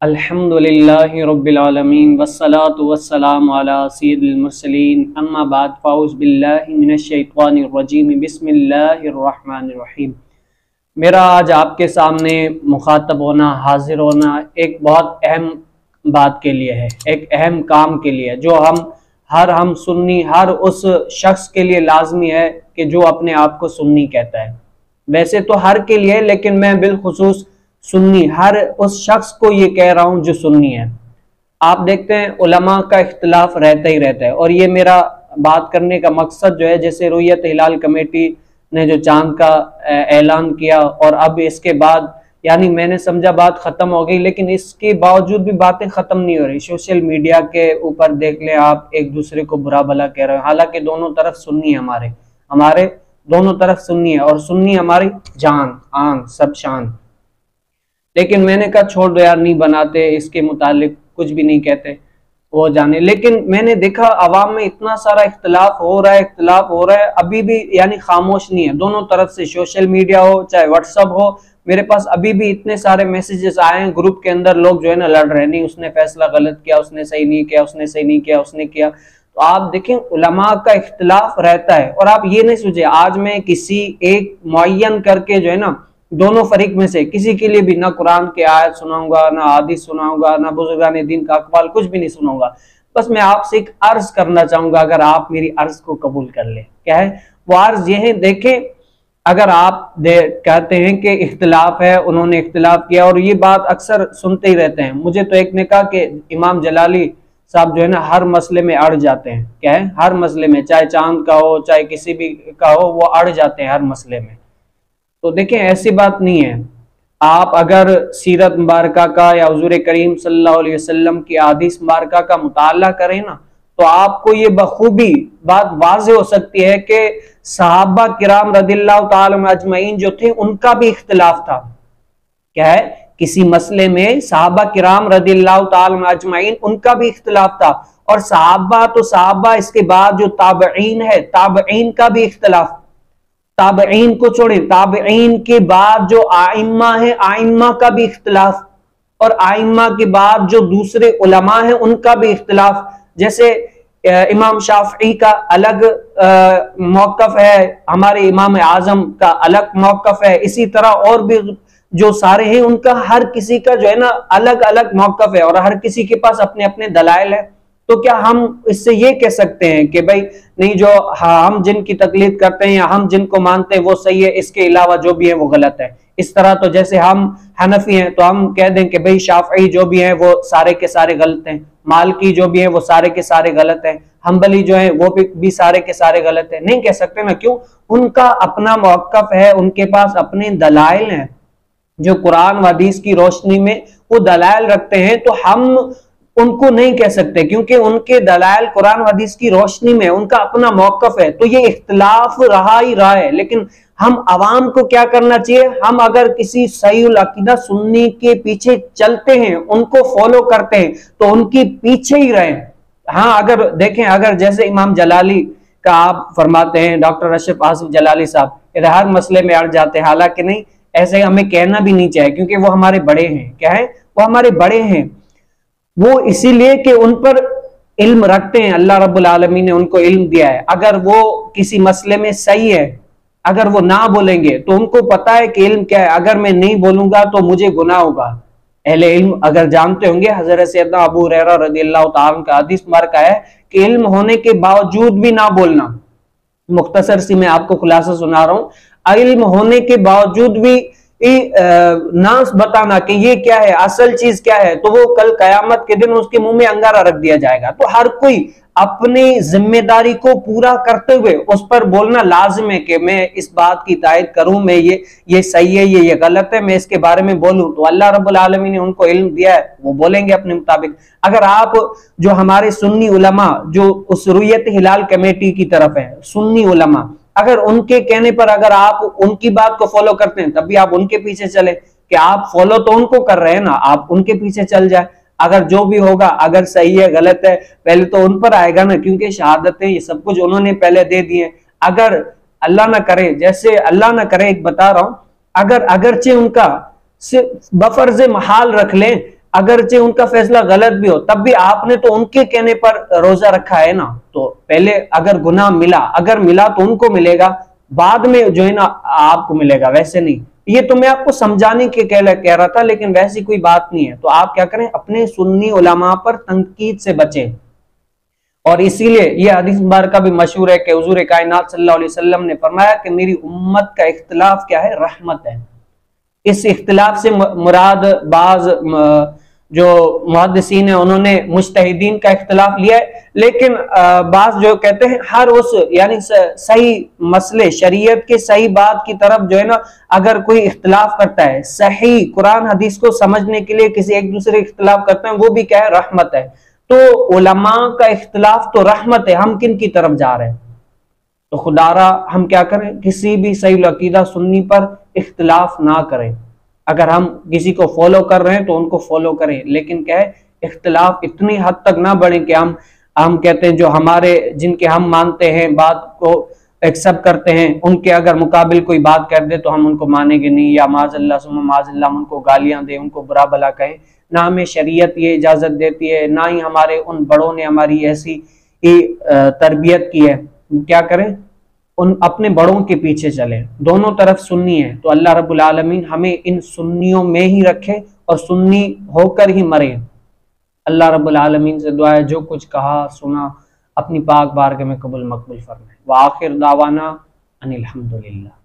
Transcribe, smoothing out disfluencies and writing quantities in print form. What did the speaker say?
अल्हम्दुलिल्लाहि रब्बिल आलमीन वस्सलातु वस्सलामु अला सय्यिदिल मुरसलीन अम्मा बाद फ़ाऊज़ु बिल्लाहि मिनश शैतानिर रजीम बिस्मिल्लाहिर रहमानिर रहीम। मेरा आज आपके सामने मुखातब होना, हाजिर होना एक बहुत अहम बात के लिए है, एक अहम काम के लिए, जो हम सुन्नी हर उस शख्स के लिए लाजमी है कि जो अपने आप को सुन्नी कहता है। वैसे तो हर के लिए, लेकिन मैं बिलखुसूस सुन्नी हर उस शख्स को ये कह रहा हूँ जो सुन्नी है। आप देखते हैं उलमा का इख्तिलाफ रहता ही रहता है, और ये मेरा बात करने का मकसद जो है, जैसे रुयत हिलाल कमेटी ने जो चांद का ऐलान किया और अब इसके बाद यानी मैंने समझा बात खत्म हो गई, लेकिन इसके बावजूद भी बातें खत्म नहीं हो रही। सोशल मीडिया के ऊपर देख लें आप, एक दूसरे को बुरा भला कह रहे हो, हालांकि दोनों तरफ सुन्नी है, हमारे दोनों तरफ सुन्नी है, और सुन्नी हमारी जान आन सब शान। लेकिन मैंने कहा छोड़ दो यार, नहीं बनाते, इसके मुतालिक कुछ भी नहीं कहते, वो जाने। लेकिन मैंने देखा अवाम में इतना सारा इख्तिलाफ हो रहा है, अभी भी यानी खामोश नहीं है। दोनों तरफ से, सोशल मीडिया हो चाहे व्हाट्सअप हो, मेरे पास अभी भी इतने सारे मैसेजेस आए हैं ग्रुप के अंदर, लोग जो है ना लड़ रहे हैं, नहीं उसने फैसला गलत किया, उसने सही नहीं किया, उसने सही नहीं किया, उसने किया। तो आप देखें उलमा का इख्तिलाफ रहता है, और आप ये नहीं सोचे आज मैं किसी एक मुअय्यन करके जो है ना दोनों फरीक में से किसी के लिए भी ना कुरान के आयत सुनाऊंगा, ना हदीस सुनाऊंगा, ना बुजुर्गान दीन का अक़वाल, कुछ भी नहीं सुनाऊंगा। बस मैं आपसे एक अर्ज करना चाहूंगा, अगर आप मेरी अर्ज को कबूल कर ले। क्या है वो अर्ज? ये है, देखें, अगर आप कहते हैं कि इख्तिलाफ है, उन्होंने इख्तिलाफ किया, और ये बात अक्सर सुनते ही रहते हैं। मुझे तो एक ने कहा कि इमाम जलाली साहब जो है ना हर मसले में अड़ जाते हैं। क्या है? हर मसले में, चाहे चांद का हो चाहे किसी भी का हो, वो अड़ जाते हैं हर मसले में। तो देखें ऐसी बात नहीं है। आप अगर सीरत मुबारका का या हुजूर करीम सल्लल्लाहु अलैहि वसल्लम की हदीस मुबारका का मुताला करें ना, तो आपको ये बखूबी बात वाज़े हो सकती है कि सहाबा किराम रदिल्लाहु ताला अजमईन जो थे उनका भी इख्तिलाफ था। क्या है? किसी मसले में सहाबा किराम रदिल्लाहु ताला अजमईन उनका भी इख्तिलाफ था, और सहाबा तो सहाबा, इसके बाद जो ताबईन है, ताबईन का भी इख्तिलाफ। ताबईन को छोड़े, ताबईन के बाद जो आइम्मा है, आइम्मा का भी इख्तिलाफ, और आइम्मा के बाद जो दूसरे उलमा है उनका भी इख्तिलाफ। जैसे इमाम शाफई का अलग मौकफ है, हमारे इमाम आजम का अलग मौकफ है, इसी तरह और भी जो सारे हैं उनका हर किसी का जो है ना अलग अलग मौकफ है, और हर किसी के पास अपने अपने दलाइल है। तो क्या हम इससे ये कह सकते हैं कि भाई नहीं, जो हम जिनकी तकलीद करते हैं या हम जिनको मानते हैं वो सही है, इसके अलावा जो भी है वो गलत है? इस तरह तो जैसे हम हनफी हैं तो हम कह दें कि भाई शाफई जो भी हैं वो सारे के सारे गलत हैं, मालकी जो भी हैं वो सारे के सारे गलत हैं, हम्बली जो है वो भी सारे के सारे गलत हैं। नहीं कह सकते ना। क्यों? उनका अपना मौकफ है, उनके पास अपने दलाइल हैं जो कुरान व हदीस की रोशनी में वो दलाइल रखते हैं। तो हम उनको नहीं कह सकते, क्योंकि उनके दलाइल कुरान व हदीस की रोशनी में, उनका अपना मौकफ है। तो ये इख्तिलाफ रहा ही रहा है। लेकिन हम अवाम को क्या करना चाहिए? हम अगर किसी सहीउल अकीदा सुन्नी के पीछे चलते हैं, उनको फॉलो करते हैं, तो उनके पीछे ही रहें। हाँ, अगर देखें, अगर जैसे इमाम जलाली का आप फरमाते हैं, डॉक्टर अशरफ आसिफ जलाली साहब हर मसले में अड़ जाते हैं, हालांकि नहीं, ऐसे हमें कहना भी नहीं चाहिए, क्योंकि वो हमारे बड़े हैं। क्या है? वो हमारे बड़े हैं। वो इसीलिए कि उन पर इल्म रखते हैं, अल्लाह रब्बुल आलमीन ने उनको इल्म दिया है। अगर वो किसी मसले में सही है, अगर वो ना बोलेंगे तो उनको पता है कि इल्म क्या है, अगर मैं नहीं बोलूंगा तो मुझे गुनाह होगा। अहले इल्म अगर जानते होंगे, हजरत सैयदना अबू हुरैरा रज़ियल्लाहु ताला का हदीस मुबारक है कि इल्म होने के बावजूद भी ना बोलना। मुख्तसर सी मैं आपको खुलासा सुना रहा हूं। इल्म होने के बावजूद भी ना बताना कि ये क्या है, असल चीज क्या है, तो वो कल कयामत के दिन उसके मुंह में अंगारा रख दिया जाएगा। तो हर कोई अपनी जिम्मेदारी को पूरा करते हुए उस पर बोलना लाजिम है कि मैं इस बात की तायद करूं, मैं ये सही है, ये गलत है, मैं इसके बारे में बोलूं। तो अल्लाह रब्बुल आलमीन ने उनको इल्म दिया है, वो बोलेंगे अपने मुताबिक। अगर आप जो हमारे सुन्नी उलमा जो उस रुयत हिलाल कमेटी की तरफ है, सुन्नी उलमा, अगर उनके कहने पर अगर आप उनकी बात को फॉलो करते हैं, तब भी आप उनके पीछे चले, कि आप फॉलो तो उनको कर रहे हैं ना, आप उनके पीछे चल जाए। अगर जो भी होगा, अगर सही है गलत है, पहले तो उन पर आएगा ना, क्योंकि शहादतें ये सब कुछ उन्होंने पहले दे दिए। अगर अल्लाह ना करे, जैसे अल्लाह ना करे, एक बता रहा हूं, अगरचे उनका बफर्ज महाल रख लें, अगरचे उनका फैसला गलत भी हो तब भी आपने तो उनके कहने पर रोजा रखा है ना। तो पहले अगर गुनाह मिला, अगर मिला तो उनको मिलेगा, बाद में जो है ना आपको मिलेगा, वैसे नहीं। ये तो मैं आपको समझाने के कह रहा था, लेकिन वैसी कोई बात नहीं है। तो आप क्या करें, अपने सुन्नी उलमा पर तनकीद से बचें। और इसीलिए यह हदीस मुबारक का भी मशहूर है कि हुजूर कायनात सल्लल्लाहु अलैहि वसल्लम ने फरमाया कि मेरी उम्मत का इख्तिलाफ क्या है, रहमत है। इस इख्तिलाफ से मुराद बाज जो मुहद्दिसीन है उन्होंने मुज्तहिदीन का इख्तिलाफ लिया है, लेकिन बाज जो कहते हैं हर उस यानी सही मसले शरीयत के सही बात की तरफ जो है ना अगर कोई इख्तिलाफ करता है, सही कुरान हदीस को समझने के लिए किसी एक दूसरे इख्तिलाफ करते हैं, वो भी क्या है, रहमत है। तो उलमा का इख्तिलाफ तो रहमत है, हम किन की तरफ जा रहे हैं। तो खुदारा हम क्या करें, किसी भी सही अकीदा सुन्नी पर इख्तिलाफ ना करें। अगर हम किसी को फॉलो कर रहे हैं तो उनको फॉलो करें, लेकिन क्या है, इख्तिलाफ इतनी हद तक ना बढ़े कि हम कहते हैं जो हमारे जिनके हम मानते हैं बात को एक्सेप्ट करते हैं, उनके अगर मुकाबिल कोई बात कर दे तो हम उनको मानेंगे नहीं, या माज़अल्लाह सुम्मा माज़अल्लाह हम उनको गालियां दें, उनको बुरा भला कहें। ना हमें शरीयत ये इजाजत देती है, ना ही हमारे उन बड़ों ने हमारी ऐसी तरबियत की है। क्या करें, उन अपने बड़ों के पीछे चले, दोनों तरफ सुन्नी है। तो अल्लाह रब्बुल आलमीन हमें इन सुन्नियों में ही रखे और सुन्नी होकर ही मरे। अल्लाह रब्बुल आलमीन से दुआ है जो कुछ कहा सुना अपनी पाक बारगाह में कबूल मकबूल फरमाए। व आखिर दावाना अनिल हम्दुलिल्लाह।